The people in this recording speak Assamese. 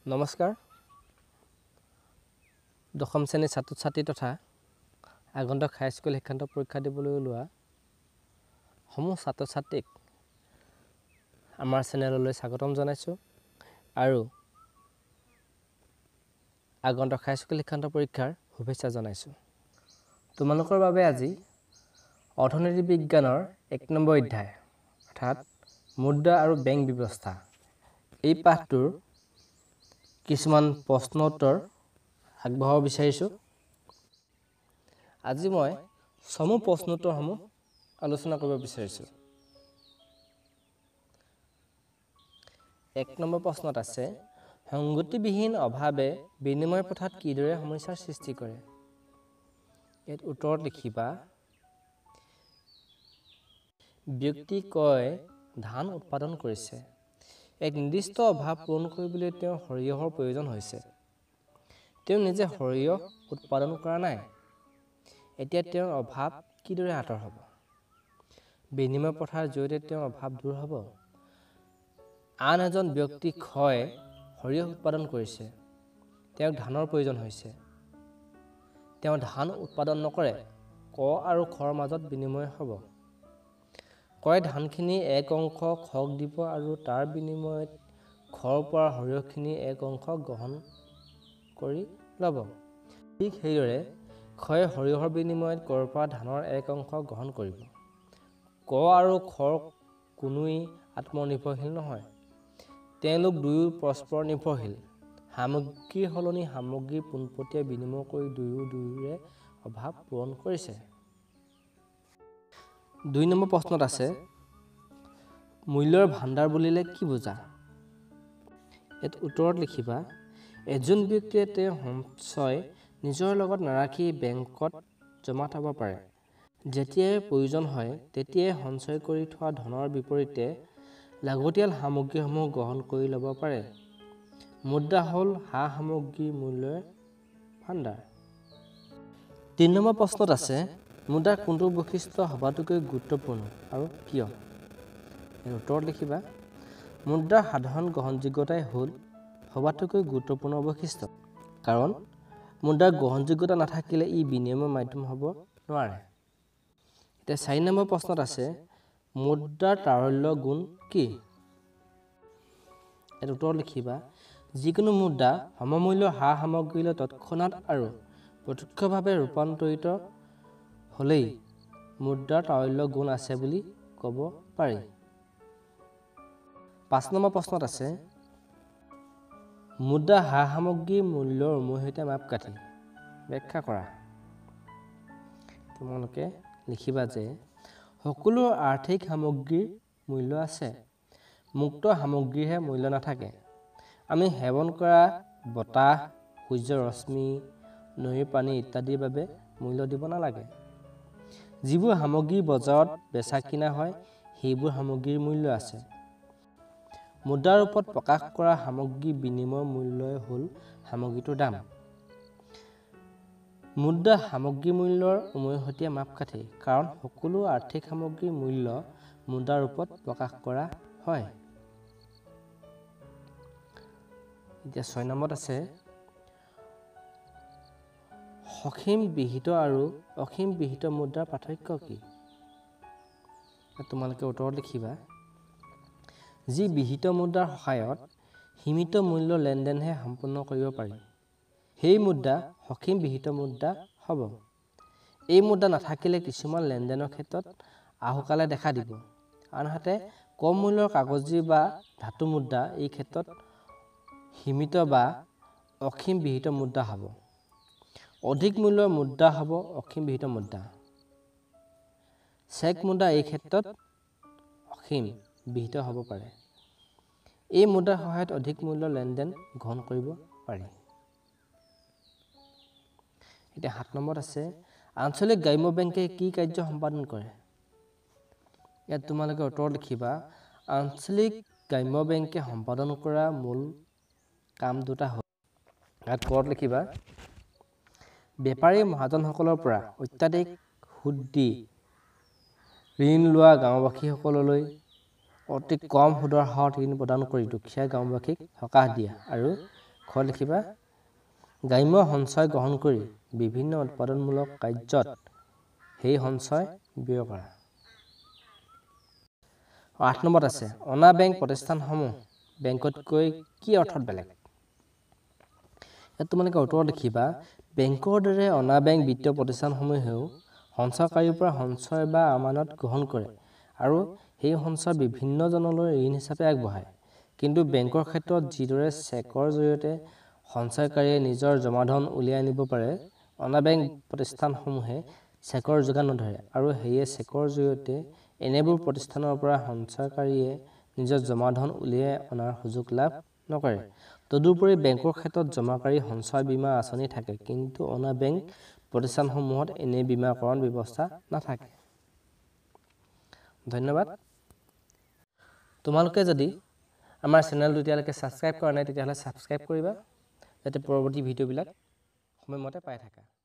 নমস্কাৰ দশম শ্ৰেণীৰ ছাত্ৰ-ছাত্ৰী তথা আগন্তুক হাইস্কুল শিক্ষান্ত পৰীক্ষা দিবলৈ ওলোৱা সমূহ ছাত্ৰ-ছাত্ৰীক আমাৰ চেনেললৈ স্বাগতম জনাইছোঁ আৰু আগন্তুক হাইস্কুল শিক্ষান্ত পৰীক্ষাৰ শুভেচ্ছা জনাইছোঁ। তোমালোকৰ বাবে আজি অৰ্থনীতি বিজ্ঞানৰ ১ নম্বৰ অধ্যায় অৰ্থাৎ মুদ্ৰা আৰু বেংক ব্যৱস্থা এই পাঠটোৰ কিছুমান প্ৰশ্ন উত্তৰ আগবঢ়াব বিচাৰিছোঁ। আজি মই সমূহ প্ৰশ্ন উত্তৰসমূহ আলোচনা কৰিব বিচাৰিছোঁ। ১ নম্বৰ প্ৰশ্নত আছে সংগতিবিহীন অভাৱে বিনিময় প্ৰথাত কিদৰে সমস্যাৰ সৃষ্টি কৰে। ইয়াত উত্তৰত লিখিবা ব্যক্তি কয় ধান উৎপাদন কৰিছে। এক নিৰ্দিষ্ট অভাৱ পূৰণ কৰিবলৈ তেওঁৰ সৰিয়হৰ প্ৰয়োজন হৈছে। তেওঁ নিজে সৰিয়হ উৎপাদন কৰা নাই। এতিয়া তেওঁৰ অভাৱ কিদৰে আঁতৰ হ'ব? বিনিময় প্ৰথাৰ জৰিয়তে তেওঁৰ অভাৱ দূৰ হ'ব। আন এজন ব্যক্তি ক্ষয় সৰিয়হ উৎপাদন কৰিছে। তেওঁক ধানৰ প্ৰয়োজন হৈছে। তেওঁ ধান উৎপাদন নকৰে। ক আৰু খৰ মাজত বিনিময় হ'ব। কয় ধানখিনি এক অংশ খক দিব আৰু তাৰ বিনিময়ত খৰ পৰা সৰিয়হখিনি এক অংশ গ্ৰহণ কৰি ল'ব। ঠিক সেইদৰে ক্ষয় সৰিয়হৰ বিনিময়ত কৰ পৰা ধানৰ এক অংশ গ্ৰহণ কৰিব। ক আৰু খৰ কোনোৱেই আত্মনিৰ্ভৰশীল নহয়। তেওঁলোক দুয়ো পৰস্পৰ নিৰ্ভৰশীল। সামগ্ৰীৰ সলনি সামগ্ৰী পোনপটীয়া বিনিময় কৰি দুয়োৰে অভাৱ পূৰণ কৰিছে। ২ নম্বৰ প্ৰশ্নত আছে মূল্যৰ ভাণ্ডাৰ বুলিলে কি বুজা? ইয়াত উত্তৰত লিখিবা এজন ব্যক্তিয়ে তেওঁৰ সঞ্চয় নিজৰ লগত নাৰাখি বেংকত জমা থ'ব পাৰে। যেতিয়াই প্ৰয়োজন হয় তেতিয়াই সঞ্চয় কৰি থোৱা ধনৰ বিপৰীতে লাগতিয়াল সামগ্ৰীসমূহ গ্ৰহণ কৰি ল'ব পাৰে। মুদ্ৰা হ'ল সা-সামগ্ৰীৰ মূল্যৰ ভাণ্ডাৰ। ৩ নম্বৰ প্ৰশ্নত আছে মুদ্ৰাৰ কোনটো বৈশিষ্ট্য সবাতোকৈ গুৰুত্বপূৰ্ণ আৰু কিয়? ইয়াৰ উত্তৰত লিখিবা মুদ্ৰাৰ সাধাৰণ গ্ৰহণযোগ্যতাই হ'ল সবাতোকৈ গুৰুত্বপূৰ্ণ বৈশিষ্ট্য। কাৰণ মুদ্ৰাৰ গ্ৰহণযোগ্যতা নাথাকিলে ই বিনিময়ৰ মাধ্যম হ'ব নোৱাৰে। এতিয়া ৪ নম্বৰ প্ৰশ্নত আছে মুদ্ৰাৰ তাৰল্য গুণ কি? ইয়াত উত্তৰত লিখিবা যিকোনো মুদ্ৰা সমমূল্যৰ সা-সামগ্ৰীলৈ তৎক্ষণাৎ আৰু প্ৰত্যক্ষভাৱে ৰূপান্তৰিত হ'লেই মুদ্ৰাৰ তাৰল্য গুণ আছে বুলি ক'ব পাৰি। ৫ নম্বৰ প্ৰশ্নত আছে মুদ্ৰা সা-সামগ্ৰীৰ মূল্যৰ উমৈহতীয়া মাপকাঠি ব্যাখ্যা কৰা। তোমালোকে লিখিবা যে সকলো আৰ্থিক সামগ্ৰীৰ মূল্য আছে। মুক্ত সামগ্ৰীৰহে মূল্য নাথাকে। আমি সেৱন কৰা বতাহ, সূৰ্যৰ ৰশ্মি, নৈৰ পানী ইত্যাদিৰ বাবে মূল্য দিব নালাগে। যিবোৰ সামগ্ৰী বজাৰত বেচা কিনা হয় সেইবোৰ সামগ্ৰীৰ মূল্য আছে। মুদ্ৰাৰ ৰূপত প্ৰকাশ কৰা সামগ্ৰীৰ বিনিময় মূল্যই হ'ল সামগ্ৰীটোৰ দাম। মুদ্ৰা সামগ্ৰী মূল্যৰ উমৈহতীয়া মাপকাঠি কাৰণ সকলো আৰ্থিক সামগ্ৰীৰ মূল্য মুদ্ৰাৰ ৰূপত প্ৰকাশ কৰা হয়। এতিয়া ৬ নম্বৰত আছে সসীম বিহিত আৰু অসীম বিহিত মুদ্ৰাৰ পাৰ্থক্য কি? তোমালোকে উত্তৰত লিখিবা যি বিহিত মুদ্ৰাৰ সহায়ত সীমিত মূল্য লেনদেনহে সম্পন্ন কৰিব পাৰি সেই মুদ্ৰা সসীম বিহিত মুদ্ৰা হ'ব। এই মুদ্ৰা নাথাকিলে কিছুমান লেনদেনৰ ক্ষেত্ৰত আহুকালে দেখা দিব। আনহাতে কম মূল্যৰ কাগজী বা ধাতু মুদ্ৰা এই ক্ষেত্ৰত সীমিত বা অসীম বিহিত মুদ্ৰা হ'ব। অধিক মূল্যৰ মুদ্ৰা হ'ব অসীম বিহিত মুদ্ৰা। চেক মুদ্ৰা এই ক্ষেত্ৰত অসীম বিহিত হ'ব পাৰে। এই মুদ্ৰাৰ সহায়ত অধিক মূল্যৰ লেনদেন গ্ৰহণ কৰিব পাৰি। এতিয়া ৭ নম্বৰত আছে আঞ্চলিক গ্ৰাম্য বেংকে কি কাৰ্য সম্পাদন কৰে? ইয়াত তোমালোকে উত্তৰত লিখিবা আঞ্চলিক গ্ৰাম্য বেংকে সম্পাদন কৰা মূল কাম দুটা হ'ল। ইয়াত কত লিখিবা বেপাৰী মহাজনসকলৰ পৰা অত্যাধিক সুদ দি ঋণ লোৱা গাঁওবাসীসকললৈ অতি কম সুদৰ হাৰত ঋণ প্ৰদান কৰি দুখীয়া গাঁওবাসীক সকাহ দিয়া আৰু শেষত লিখিবা গ্ৰাম্য সঞ্চয় গ্ৰহণ কৰি বিভিন্ন উৎপাদনমূলক কাৰ্যত সেই সঞ্চয় ব্যয় কৰা। 8 নম্বৰত আছে অনা বেংক প্ৰতিষ্ঠানসমূহ বেংকতকৈ কি অৰ্থত বেলেগ। ইয়াত তোমালোকে উত্তৰত লিখিবা বেংকৰ দৰে অনা বেংক বিত্তীয় প্ৰতিষ্ঠানসমূহেও সঞ্চয়কাৰীৰ পৰা সঞ্চয় বা আমানত গ্ৰহণ কৰে আৰু সেই সঞ্চয় বিভিন্নজনলৈ ঋণ হিচাপে আগবঢ়ায়। কিন্তু বেংকৰ ক্ষেত্ৰত যিদৰে চেকৰ জৰিয়তে সঞ্চয়কাৰীয়ে নিজৰ জমাধন উলিয়াই আনিব পাৰে, অনা বেংক প্ৰতিষ্ঠানসমূহে চেকৰ যোগান নধৰে আৰু সেয়ে চেকৰ জৰিয়তে এনেবোৰ প্ৰতিষ্ঠানৰ পৰা সঞ্চয়কাৰীয়ে নিজৰ জমাধন উলিয়াই অনাৰ সুযোগ লাভ নকৰে। তদুপৰি বেংকৰ ক্ষেত্ৰত জমাকাৰী সঞ্চয় বীমা আঁচনি থাকে, কিন্তু অনা বেংক প্ৰতিষ্ঠানসমূহত এনে বীমাকৰণ ব্যৱস্থা নাথাকে। ধন্যবাদ। তোমালোকে যদি আমাৰ চেনেলটো এতিয়ালৈকে ছাবস্ক্ৰাইব কৰা নাই তেতিয়াহ'লে ছাবস্ক্ৰাইব কৰিবা, যাতে পৰৱৰ্তী ভিডিঅ'বিলাক সময়মতে পাই থাকা।